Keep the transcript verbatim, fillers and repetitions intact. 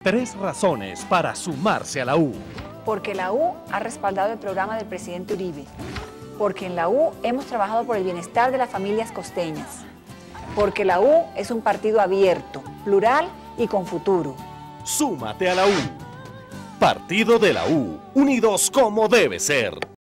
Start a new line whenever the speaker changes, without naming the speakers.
Tres razones para sumarse a la U.
Porque la U ha respaldado el programa del presidente Uribe. Porque en la U hemos trabajado por el bienestar de las familias costeñas. Porque la U es un partido abierto, plural y con futuro.
Súmate a la U. Partido de la U, unidos como debe ser.